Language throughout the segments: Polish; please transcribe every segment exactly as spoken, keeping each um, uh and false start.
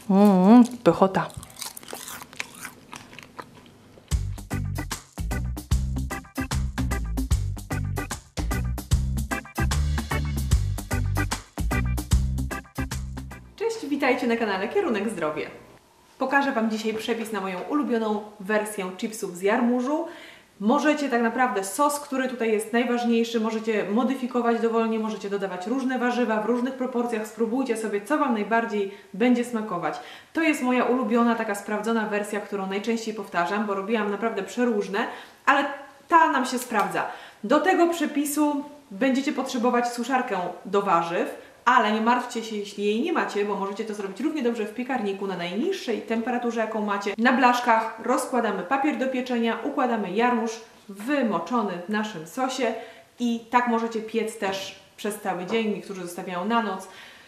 Mmm, pychota. Cześć, witajcie na kanale Kierunek Zdrowie. Pokażę Wam dzisiaj przepis na moją ulubioną wersję chipsów z jarmużu. Możecie tak naprawdę sos, który tutaj jest najważniejszy, możecie modyfikować dowolnie, możecie dodawać różne warzywa w różnych proporcjach. Spróbujcie sobie, co Wam najbardziej będzie smakować. To jest moja ulubiona, taka sprawdzona wersja, którą najczęściej powtarzam, bo robiłam naprawdę przeróżne, ale ta nam się sprawdza. Do tego przepisu będziecie potrzebować suszarkę do warzyw, ale nie martwcie się, jeśli jej nie macie, bo możecie to zrobić równie dobrze w piekarniku na najniższej temperaturze, jaką macie. Na blaszkach rozkładamy papier do pieczenia, układamy jarmuż wymoczony w naszym sosie i tak możecie piec też przez cały dzień. Niektórzy zostawiają na noc.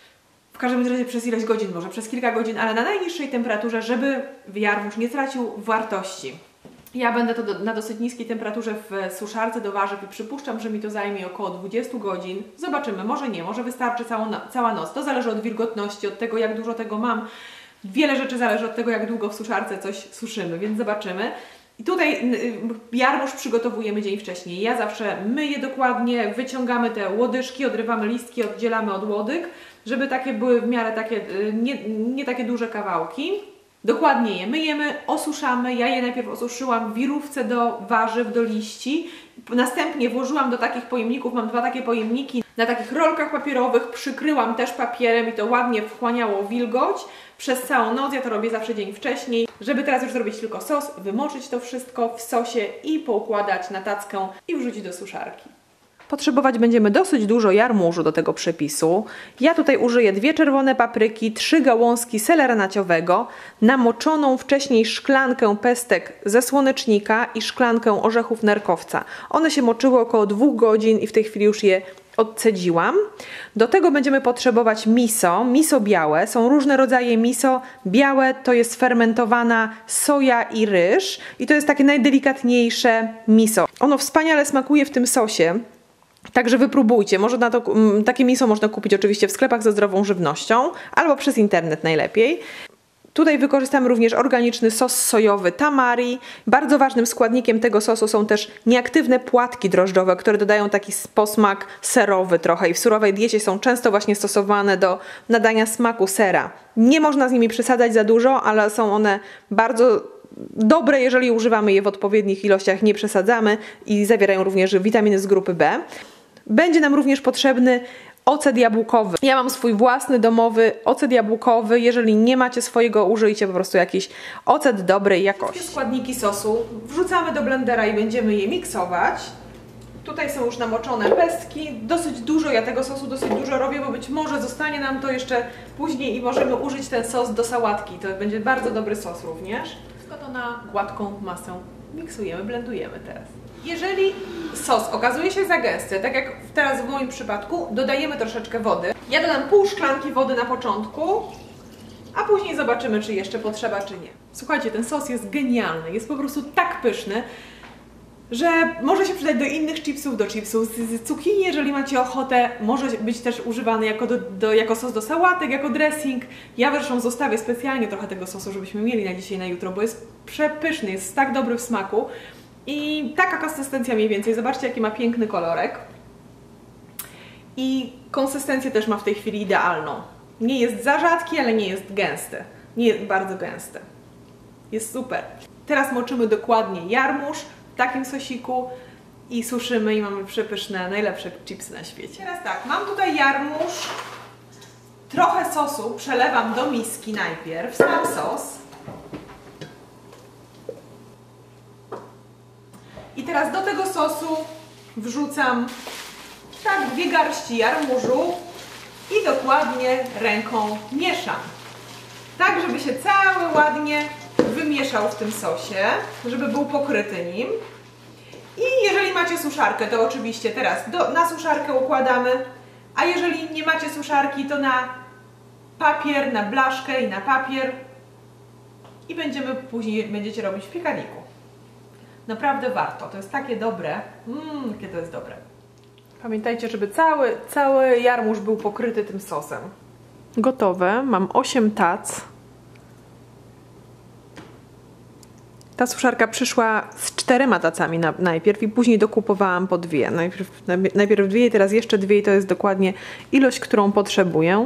W każdym razie przez ileś godzin, może przez kilka godzin, ale na najniższej temperaturze, żeby jarmuż nie tracił wartości. Ja będę to do, na dosyć niskiej temperaturze w suszarce do warzyw i przypuszczam, że mi to zajmie około dwudziestu godzin. Zobaczymy, może nie, może wystarczy całą, cała noc. To zależy od wilgotności, od tego, jak dużo tego mam. Wiele rzeczy zależy od tego, jak długo w suszarce coś suszymy, więc zobaczymy. I tutaj jarmuż przygotowujemy dzień wcześniej. Ja zawsze myję dokładnie, wyciągamy te łodyżki, odrywamy listki, oddzielamy od łodyg, żeby takie były w miarę takie, nie, nie takie duże kawałki. Dokładnie je myjemy, osuszamy. Ja je najpierw osuszyłam w wirówce do warzyw, do liści. Następnie włożyłam do takich pojemników, mam dwa takie pojemniki, na takich rolkach papierowych, przykryłam też papierem i to ładnie wchłaniało wilgoć przez całą noc. Ja to robię zawsze dzień wcześniej, żeby teraz już zrobić tylko sos, wymoczyć to wszystko w sosie i poukładać na tackę i wrzucić do suszarki. Potrzebować będziemy dosyć dużo jarmużu do tego przepisu. Ja tutaj użyję dwie czerwone papryki, trzy gałązki selera naciowego, namoczoną wcześniej szklankę pestek ze słonecznika i szklankę orzechów nerkowca. One się moczyły około dwóch godzin i w tej chwili już je odcedziłam. Do tego będziemy potrzebować miso, miso białe. Są różne rodzaje miso. Białe to jest fermentowana soja i ryż i to jest takie najdelikatniejsze miso. Ono wspaniale smakuje w tym sosie. Także wypróbujcie. Może na to, takie miso można kupić oczywiście w sklepach ze zdrową żywnością albo przez internet najlepiej. Tutaj wykorzystamy również organiczny sos sojowy tamari. Bardzo ważnym składnikiem tego sosu są też nieaktywne płatki drożdżowe, które dodają taki posmak serowy trochę i w surowej diecie są często właśnie stosowane do nadania smaku sera. Nie można z nimi przesadzać za dużo, ale są one bardzo dobre, jeżeli używamy je w odpowiednich ilościach, nie przesadzamy i zawierają również witaminy z grupy B. Będzie nam również potrzebny ocet jabłkowy. Ja mam swój własny domowy ocet jabłkowy. Jeżeli nie macie swojego, użyjcie po prostu jakiś ocet dobrej jakości. Wszystkie składniki sosu wrzucamy do blendera i będziemy je miksować. Tutaj są już namoczone pestki. Dosyć dużo, ja tego sosu dosyć dużo robię, bo być może zostanie nam to jeszcze później i możemy użyć ten sos do sałatki. To będzie bardzo dobry sos również. Wszystko to na gładką masę miksujemy, blendujemy teraz. Jeżeli sos okazuje się za gęsty, tak jak teraz w moim przypadku, dodajemy troszeczkę wody. Ja dodam pół szklanki wody na początku, a później zobaczymy, czy jeszcze potrzeba, czy nie. Słuchajcie, ten sos jest genialny, jest po prostu tak pyszny, że może się przydać do innych chipsów, do chipsów z cukinii, jeżeli macie ochotę. Może być też używany jako, do, do, jako sos do sałatek, jako dressing. Ja zresztą zostawię specjalnie trochę tego sosu, żebyśmy mieli na dzisiaj, na jutro, bo jest przepyszny, jest tak dobry w smaku. I taka konsystencja mniej więcej. Zobaczcie, jaki ma piękny kolorek. I konsystencję też ma w tej chwili idealną. Nie jest za rzadki, ale nie jest gęsty. Nie jest bardzo gęsty. Jest super. Teraz moczymy dokładnie jarmuż w takim sosiku i suszymy i mamy przepyszne, najlepsze chipsy na świecie. Teraz tak, mam tutaj jarmuż. Trochę sosu przelewam do miski najpierw, sam sos. I teraz do tego sosu wrzucam tak dwie garści jarmużu i dokładnie ręką mieszam. Tak, żeby się cały ładnie wymieszał w tym sosie, żeby był pokryty nim. I jeżeli macie suszarkę, to oczywiście teraz do, na suszarkę układamy, a jeżeli nie macie suszarki, to na papier, na blaszkę i na papier i będziemy później będziecie robić w piekarniku. Naprawdę warto, to jest takie dobre. Mmm, jakie to jest dobre. Pamiętajcie, żeby cały, cały jarmuż był pokryty tym sosem. Gotowe, mam osiem tac. Ta suszarka przyszła z czterema tacami na, najpierw i później dokupowałam po dwie. Najpierw, najpierw dwie i teraz jeszcze dwie i to jest dokładnie ilość, którą potrzebuję.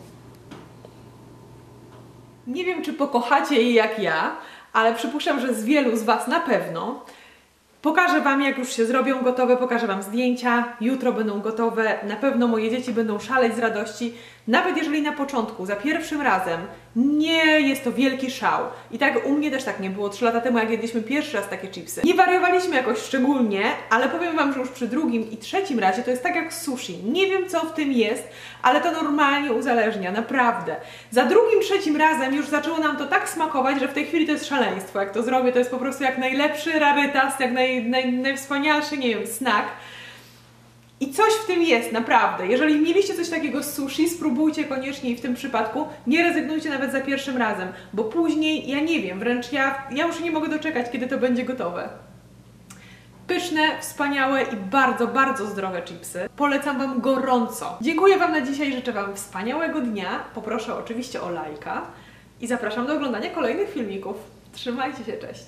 Nie wiem, czy pokochacie je jak ja, ale przypuszczam, że z wielu z Was na pewno. Pokażę Wam, jak już się zrobią gotowe, pokażę Wam zdjęcia, jutro będą gotowe, na pewno moje dzieci będą szaleć z radości, nawet jeżeli na początku, za pierwszym razem nie jest to wielki szał. I tak u mnie też tak nie było trzy lata temu, jak jedliśmy pierwszy raz takie chipsy. Nie wariowaliśmy jakoś szczególnie, ale powiem Wam, że już przy drugim i trzecim razie to jest tak jak sushi. Nie wiem, co w tym jest, ale to normalnie uzależnia, naprawdę. Za drugim, trzecim razem już zaczęło nam to tak smakować, że w tej chwili to jest szaleństwo. Jak to zrobię, to jest po prostu jak najlepszy rarytas, jak naj, naj, najwspanialszy, nie wiem, snack. I coś w tym jest, naprawdę. Jeżeli mieliście coś takiego z sushi, spróbujcie koniecznie i w tym przypadku nie rezygnujcie nawet za pierwszym razem, bo później, ja nie wiem, wręcz ja, ja już nie mogę doczekać, kiedy to będzie gotowe. Pyszne, wspaniałe i bardzo, bardzo zdrowe chipsy. Polecam Wam gorąco. Dziękuję Wam na dzisiaj, życzę Wam wspaniałego dnia. Poproszę oczywiście o lajka i zapraszam do oglądania kolejnych filmików. Trzymajcie się, cześć!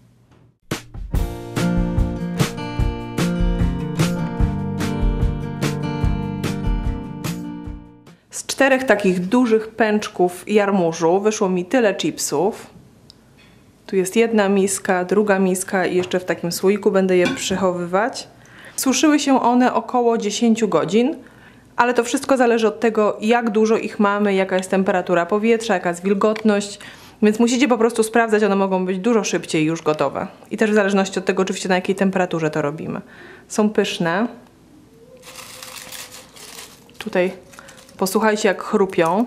Z czterech takich dużych pęczków jarmużu wyszło mi tyle chipsów. Tu jest jedna miska, druga miska i jeszcze w takim słoiku będę je przechowywać. Suszyły się one około dziesięć godzin, ale to wszystko zależy od tego, jak dużo ich mamy, jaka jest temperatura powietrza, jaka jest wilgotność, więc musicie po prostu sprawdzać, one mogą być dużo szybciej już gotowe. I też w zależności od tego, oczywiście, na jakiej temperaturze to robimy. Są pyszne. Tutaj posłuchajcie, jak chrupią.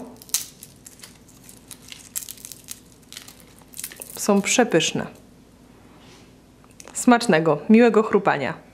Są przepyszne. Smacznego, miłego chrupania.